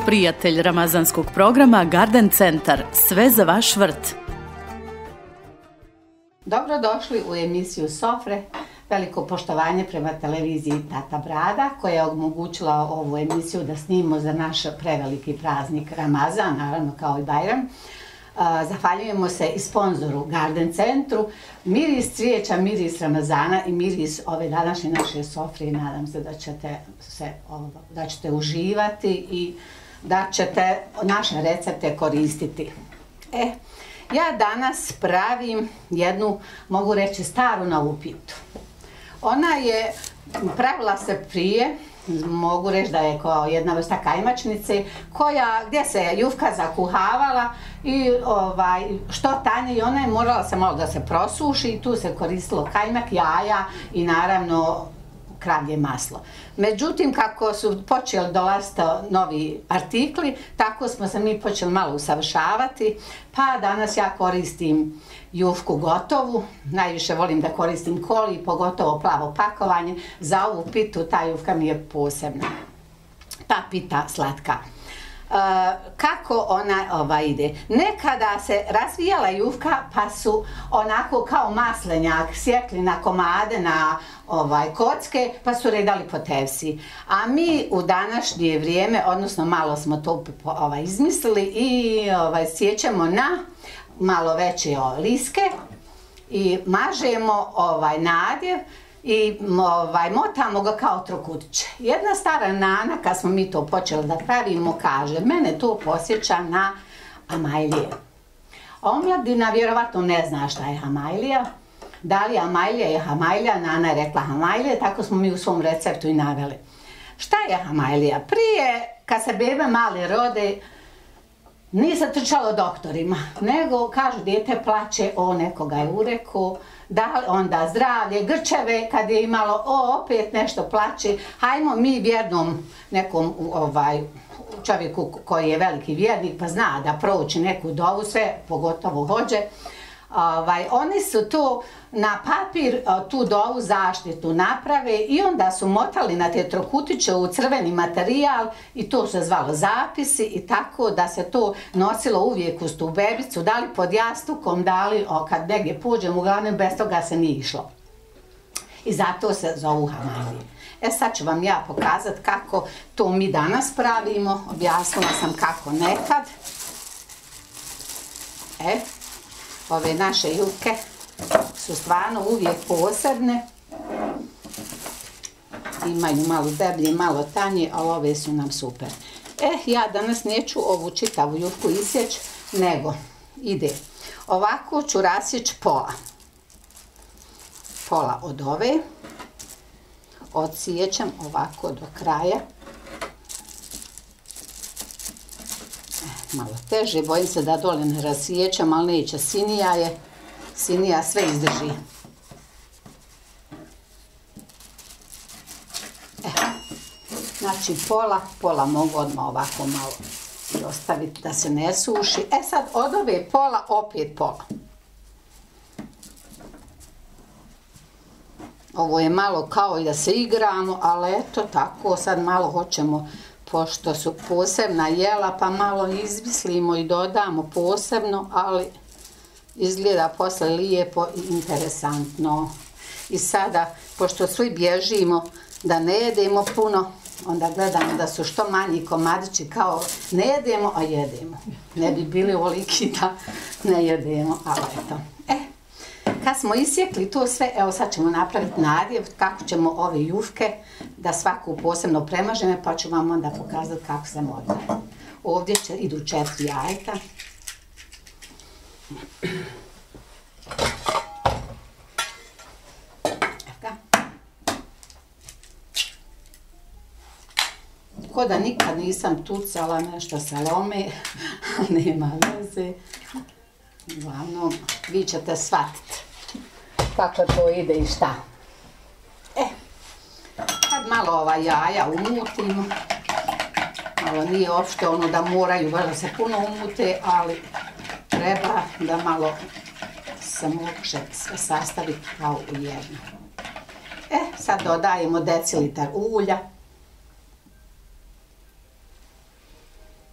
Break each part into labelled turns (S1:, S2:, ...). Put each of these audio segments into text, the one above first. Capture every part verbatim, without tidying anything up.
S1: prijatelj ramazanskog programa Garden Centar. Sve za vaš vrt.
S2: Dobrodošli u emisiju Sofre. Veliko poštovanje prema televiziji Tata Brada koja je omogućila ovu emisiju da snimimo za naš preveliki praznik Ramazan, naravno kao i Bajram. Zahvaljujemo se i sponzoru Garden Centru. Miris cvijeća, miris Ramazana i miris ove današnje naše sofre i nadam se da ćete, se, da ćete uživati i da ćete naše recepte koristiti. E, ja danas pravim jednu, mogu reći, staru novu pitu. Ona je, pravila se prije, mogu reći da je kao jedna vrsta kajmačnice, koja, gdje se jufka zakuhavala i ovaj, što tanje i ona je morala se malo da se prosuši i tu se koristilo kajmak, jaja i naravno kravlje maslo. Međutim, kako su počeli dolaziti novi artikli, tako smo se mi počeli malo usavršavati, pa danas ja koristim jufku gotovu, najviše volim da koristim koli, pogotovo plavo pakovanje. Za ovu pitu ta jufka mi je posebna, pa pita slatka. Uh, kako ona ova, ide? Nekada se razvijala jufka pa su onako kao maslenjak sjekli na komade, na ovaj, kocke pa su redali po tepsi. A mi u današnje vrijeme, odnosno malo smo to ovaj, izmislili i ovaj, sjećemo na malo veće liske i mažemo ovaj, nadjev i ovaj, motamo ga kao trokutiće. Jedna stara nana, kad smo mi to počeli da pravimo, kaže, mene to posjeća na amajlije. Omladina vjerovatno ne zna šta je amajlija. Da li amajlija je hamajlija, nana je rekla hamajlije, tako smo mi u svom receptu i naveli. Šta je hamajlija? Prije, kad se bebe mali rode, nije se trčalo doktorima, nego kažu dijete plače, o nekoga je urekao, da li onda zdravlje, grčeve kad je imalo, o opet nešto plače, hajmo mi vjernom nekom ovaj, čovjeku koji je veliki vjernik pa zna da prouči neku dovu, sve pogotovo hođe, ovaj, oni su to na papir tu dovu zaštitu naprave i onda su motali na te trokutiće u crveni materijal i to se zvalo zapisi i tako da se to nosilo uvijek uz tu bebicu, da li pod jastukom, da li o, kad negdje pođem, uglavnom bez toga se nije išlo. I zato se zovu hamajlije. E sad ću vam ja pokazati kako to mi danas pravimo, objasnila sam kako nekad. E, ove naše jufke su stvarno uvijek posebne, imaju malo deblje, malo tanje, ali ove su nam super. E, ja danas neću ovu čitavu jufku isjeći, nego ide. Ovako ću rasjeći pola. Pola od ove. Odsjećam ovako do kraja. Malo teže, bojim se da dole ne rasjećam, ali neće, sinija je, sinija sve izdrži. E, znači pola, pola mogu odmah ovako malo ostaviti da se ne suši. E sad od ove pola opet pola. Ovo je malo kao i da se igramo, ali eto tako sad malo hoćemo, pošto su posebna jela, pa malo izmislimo i dodamo posebno, ali izgleda posle lijepo i interesantno. I sada, pošto svi bježimo da ne jedemo puno, onda gledamo da su što manji komadići, kao ne jedemo, a jedemo. Ne bi bili ovoliki da ne jedemo, ali eto. E, kad smo isjekli to sve, evo sad ćemo napraviti nadjev, kako ćemo ove jufke, da svaku posebno premažemo, pa ću vam onda pokazati kako se mora. Ovdje će, idu četiri jajeta. Ko da nikad nisam tucala nešto salome, nema veze. Uglavnom, vi ćete shvatiti kako to ide i šta. E, kad malo ova jaja umutimo, malo nije uopšte ono da moraju, valjda se puno umute, ali treba da malo se može sve sastaviti kao u jedno. E, sad dodajemo decilitar ulja.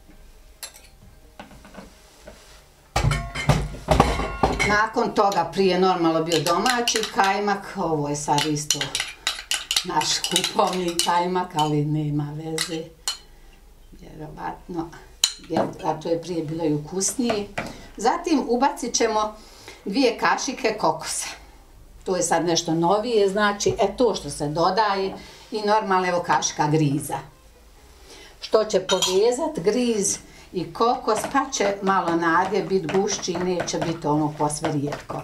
S2: Nakon toga prije normalno bio domaći kajmak, ovo je sad isto naš kupovni kajmak, ali nema veze, vjerovatno, a to je prije bilo i ukusnije. Zatim ubacit ćemo dvije kašike kokosa. To je sad nešto novije, znači e to što se dodaje i normalno evo kašika griza. Što će povezati griz i kokos, pa će malo nadje biti gušći i neće biti ono posve rijetko.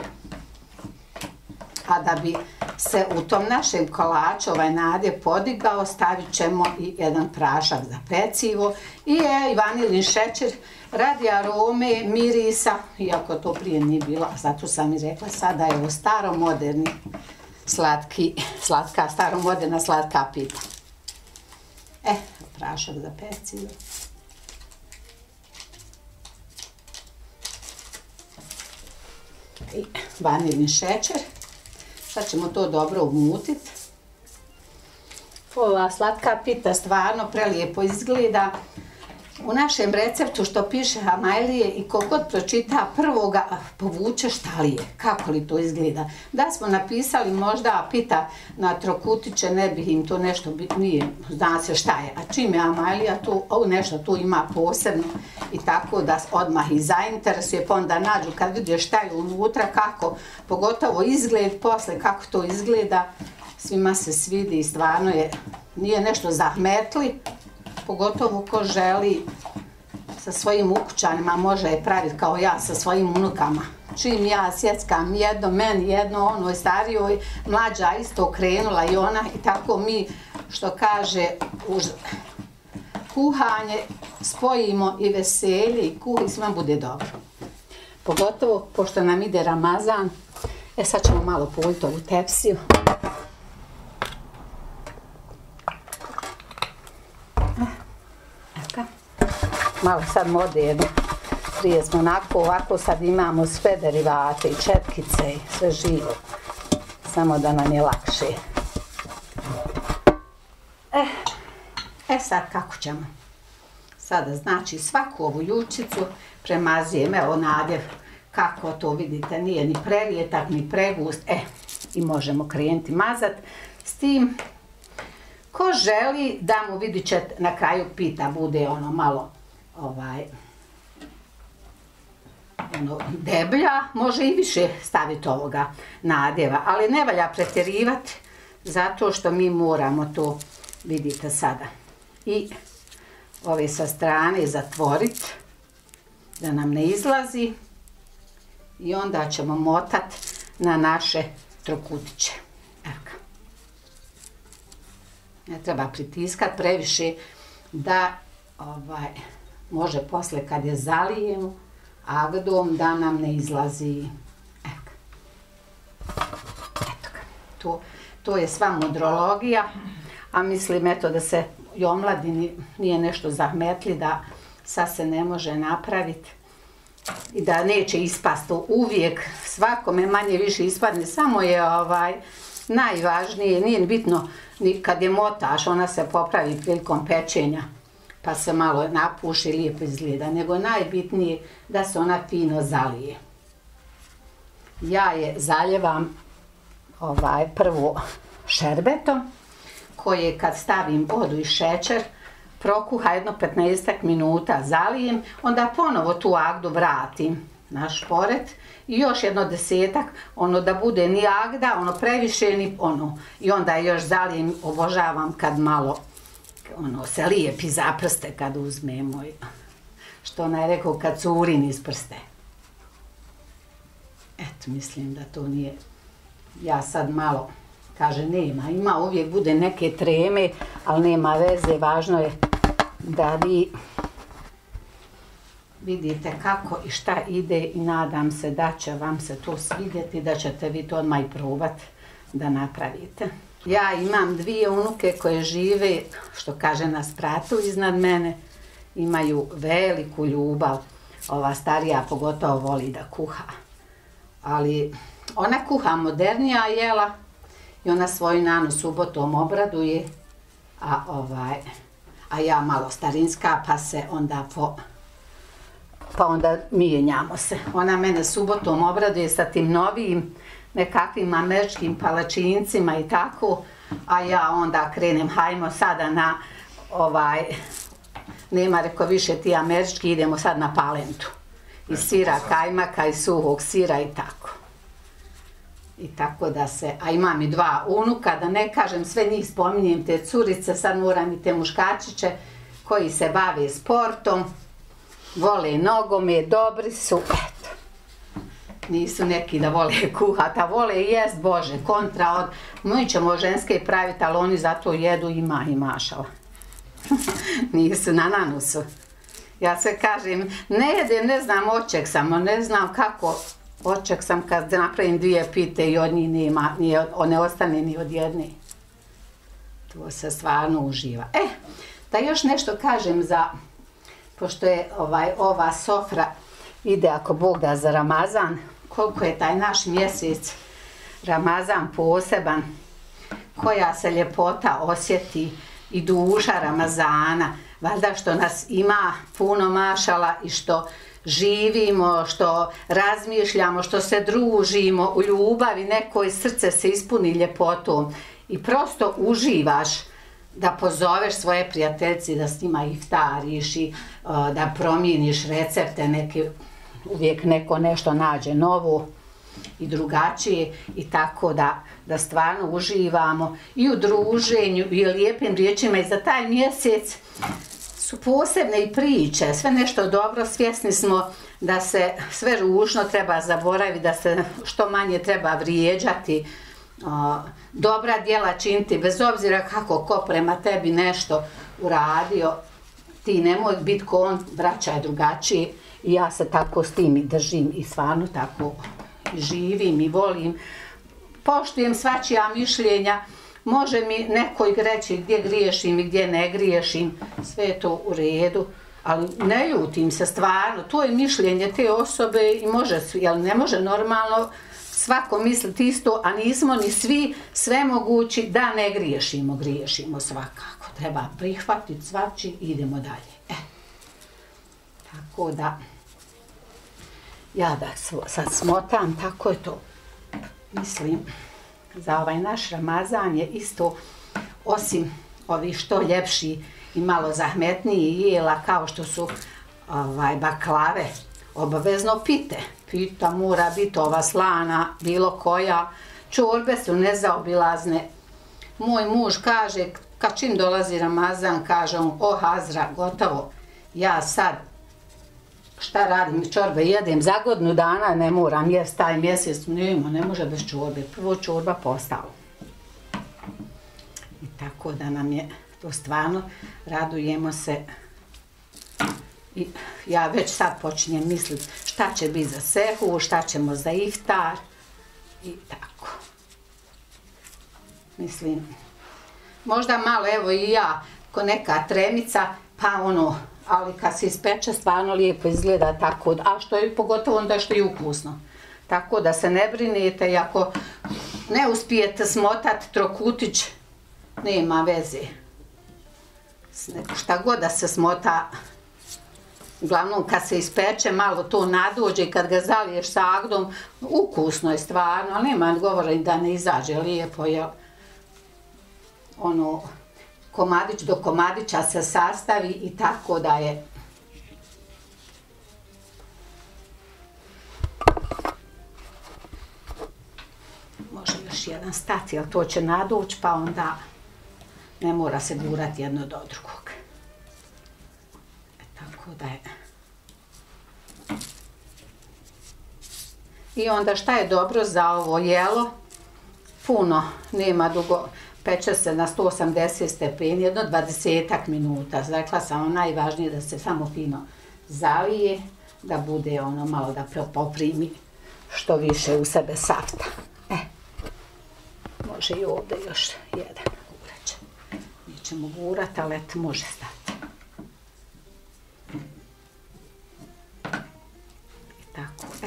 S2: A da bi se u tom našem kolaču ovaj nadje podigao, stavit ćemo i jedan prašak za pecivo i je i vanilin šećer radi arome, mirisa, iako to prije nije bilo, zato sam i rekla sada je ovo staromoderni slatki, slatka, staromoderna slatka pita. E, prašak za pecivo. I vanilin šećer. Sad ćemo to dobro umutiti. Ova slatka pita stvarno prelijepo izgleda. U našem receptu što piše Amajlije i ko god pročita prvoga povuče šta li je, kako li to izgleda. Da smo napisali možda pita na trokutiće, ne bi im to nešto nije, zna se šta je. A čim je Amajlija, tu nešto tu ima posebno i tako da odmah i zainteresuje, pa onda nađu kad vide šta je unutra, kako, pogotovo izgled, posle kako to izgleda, svima se svidi i stvarno je, nije nešto zahmetli. Pogotovo ko želi sa svojim ukućanima može je praviti kao ja sa svojim unukama. Čim ja sjeckam jedno, meni jedno, onoj starijoj, mlađa isto krenula i ona i tako mi, što kaže, uz kuhanje spojimo i veselje i kuh i svima bude dobro. Pogotovo pošto nam ide Ramazan, e sad ćemo malo poljiti ovu tepsiju. Malo sad moderno, prije smo onako, ovako sad imamo sve derivate i četkice i sve živo, samo da nam je lakše. E, e sad kako ćemo? Sada znači svaku ovu ljučicu premazijem, evo nadjev, kako to vidite, nije ni prerijetak, ni pregust, e, i možemo krenuti mazat. S tim, ko želi da mu vidit ćete na kraju pita, bude ono malo ovaj ono, deblja, može i više staviti ovoga nadjeva, ali ne valja pretjerivati zato što mi moramo to, vidite sada, i ove sa strane zatvoriti da nam ne izlazi i onda ćemo motati na naše trokutiće. Evo ga. Ne treba pritiskati previše da ovaj može posle kad je zalijemo agdom da nam ne izlazi. Eto ga. To, to je sva mudrologija, a mislim eto da se i omladini nije nešto zahmetli, da sad se ne može napraviti i da neće ispasti. Uvijek svakome manje više ispadne, samo je ovaj najvažnije, nije bitno ni kad je motaš, ona se popravi prilikom pečenja pa se malo napuši i lijepo izgleda, nego najbitnije da se ona fino zalije. Ja je zaljevam ovaj, prvo šerbetom, koje kad stavim vodu i šećer, prokuha jedno petnaestak minuta, zalijem, onda ponovo tu agdu vratim na šporet i još jedno desetak, ono da bude ni agda, ono previše ni ono, i onda još zalijem, obožavam kad malo ono se lijepi za prste kad uzmemo, što ona je rekao kad curin iz prste. Eto, mislim da to nije, ja sad malo, kaže nema, ima uvijek bude neke treme, ali nema veze, važno je da vi vidite kako i šta ide i nadam se da će vam se to svidjeti, da ćete vi to odmah i probati da napravite. Ja imam dvije unuke koje žive, što kaže, na spratu iznad mene, imaju veliku ljubav, ova starija pogotovo voli da kuha, ali ona kuha modernija jela i ona svoju nanu subotom obraduje, a, ovaj, a ja malo starinska pa se onda po pa onda mijenjamo se. Ona mene subotom obraduje sa tim novim nekakvim američkim palačincima i tako, a ja onda krenem, hajmo sada na ovaj, nema reko više ti američki, idemo sad na palentu. I sira kajmaka i suhog sira i tako. I tako da se, a imam i dva unuka, da ne kažem sve njih spominjem, te curice, sad moram i te muškačiće koji se bave sportom, vole nogome, dobri su, eto. Nisu neki da vole kuhat, a vole jest, Bože, kontra od, mi ćemo ženske praviti, ali oni zato jedu ima i mašala. Nisu na nanusu. Ja sve kažem, ne jedem, ne znam, oček sam, ne znam kako, oček sam kad napravim dvije pite i od njih nema, ne ostane ni od jedne. To se stvarno uživa. E, da još nešto kažem za, pošto je ovaj, ova sofra ide ako Bog da za Ramazan, koliko je taj naš mjesec Ramazan poseban, koja se ljepota osjeti i duša Ramazana, valjda što nas ima puno mašala i što živimo, što razmišljamo, što se družimo u ljubavi, nekoj srce se ispuni ljepotom i prosto uživaš da pozoveš svoje prijateljci, da s njima iftariš i da promijeniš recepte, neke, uvijek neko nešto nađe novo i drugačije i tako da, da stvarno uživamo i u druženju i lijepim riječima i za taj mjesec su posebne i priče, sve nešto dobro, svjesni smo da se sve ružno treba zaboraviti, da se što manje treba vrijeđati, dobra djela činiti, bez obzira kako ko prema tebi nešto uradio, ti nemoj biti ko on, vraćaj drugačije i ja se tako s tim i držim i stvarno tako živim i volim, poštujem svačija mišljenja, može mi neko reći gdje griješim i gdje ne griješim, sve je to u redu, ali ne ljutim se stvarno, to je mišljenje te osobe i može, jer ne može normalno svako misliti isto, a nismo ni svi sve mogući da ne griješimo, griješimo svakako, treba prihvatiti svači i idemo dalje. E, tako da, ja da sad smotam, tako je to, mislim, za ovaj naš Ramazan je isto, osim ovih što ljepši i malo zahmetniji jela kao što su ovaj, baklave, obavezno pite. Pita mora biti ova slana, bilo koja. Čorbe su nezaobilazne. Moj muž kaže, kad čim dolazi Ramazan, kaže on, o Hazra, gotovo, ja sad šta radim, čorbe jedem, za godinu dana ne moram jest taj mjesec, nema, ne može bez čorbe, prvo čorba postala. I tako da nam je to stvarno, radujemo se i ja već sad počinjem misliti šta će biti za sehu, šta ćemo za iftar i tako. Mislim, možda malo evo i ja, ko neka tremica, pa ono, ali kad se ispeče stvarno lijepo izgleda tako, a što je pogotovo onda što je ukusno. Tako da se ne brinete i ako ne uspijete smotati trokutić, nema veze. Šta god da se smota, uglavnom kad se ispeče malo to nadođe i kad ga zaliješ sa agdom, ukusno je stvarno, ali nema govora da ne izađe lijepo, jer ono, komadić do komadića se sastavi i tako da je. Može još jedan stati, ali to će nadoći pa onda ne mora se gurati jedno do drugog. E, tako da je. I onda šta je dobro za ovo jelo? Puno, nema dugo. Peče se na sto osamdeset stepeni, jedno dvadesetak minuta. Rekla sam vam najvažnije da se samo fino zalije, da bude ono malo da poprimi što više u sebe safta. E, može i ovdje još jedan gurač. Nećemo gurati, ali eto može stati. I tako, e.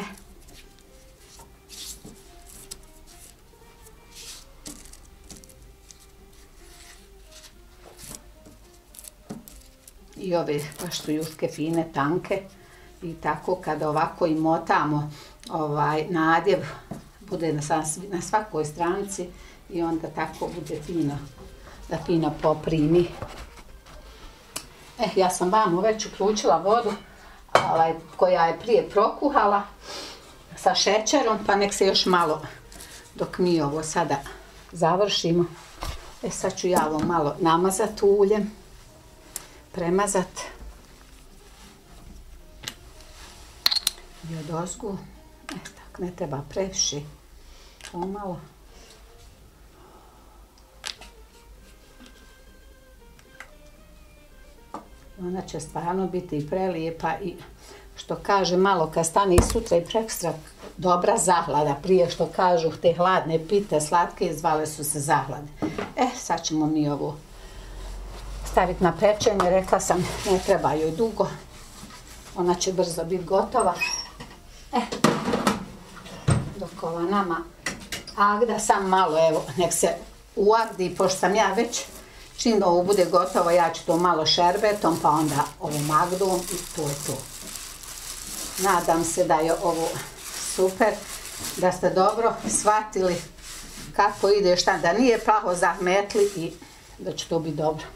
S2: I ove paštujutke fine, tanke, i tako kada ovako i motamo ovaj nadjev, bude na, na svakoj stranici i onda tako bude fino, da fino poprimi. Eh, ja sam vamo već uključila vodu ovaj, koja je prije prokuhala sa šećerom, pa nek se još malo, dok mi ovo sada završimo. E sad ću ja ovo malo namazati uljem, premazati i odozgu. E, tako ne treba previše, pomalo. Ona će stvarno biti prelijepa i što kaže malo kad stane i sutra i prekstra dobra zahlada, prije što kažu te hladne pite slatke zvale su se zahlade. E, sad ćemo mi ovo staviti na pečenje, rekla sam ne treba joj dugo, ona će brzo biti gotova. E, dok ova nama agda sam malo, evo, nek se uagdi, pošto sam ja već, čim ovo bude gotovo, ja ću to malo šerbetom, pa onda ovom agdom i to je to. Nadam se da je ovo super, da ste dobro shvatili kako ide, šta, da nije plaho zahmetli i da će to biti dobro.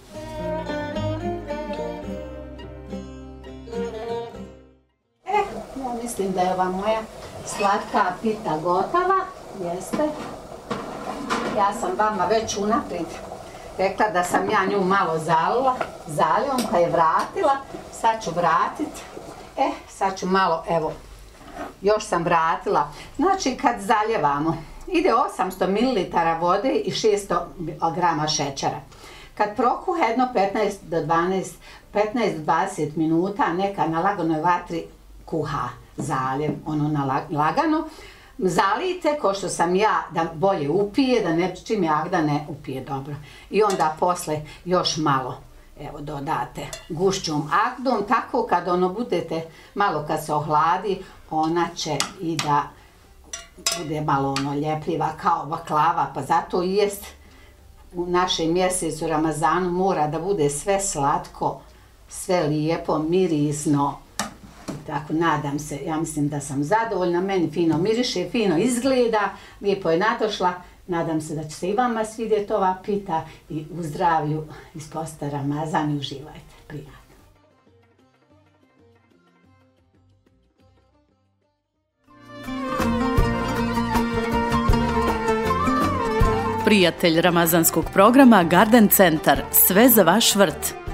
S2: E, ja mislim da je ova moja slatka pita gotova, jeste. Ja sam vama već unaprijed rekla da sam ja nju malo zalila, zalijom, pa je vratila, sad ću vratiti. E, sad ću malo, evo, još sam vratila. Znači, kad zaljevamo, ide osamsto mililitara vode i šesto grama šećera. Kad prokuha jedno petnaest do dvanaest, petnaest do dvadeset minuta, neka na laganoj vatri kuha zaljev, ono na lagano. Zalijte, ko što sam ja, da bolje upije, da ne, čim je agda ne upije dobro. I onda posle još malo, evo, dodate gušćom agdom, tako kad ono budete, malo kad se ohladi, ona će i da bude malo ono ljepljiva kao baklava, pa zato i jest u našem mjesecu Ramazanu mora da bude sve slatko, sve lijepo, mirisno. Tako, nadam se, ja mislim da sam zadovoljna, meni fino miriše, fino izgleda, lijepo je nadošla. Nadam se da će se i vama svidjeti ova pita i u zdravlju iz posta Ramazan i uživajte. Prijatno.
S1: Prijatelj ramazanskog programa Garden centar. Sve za vaš vrt.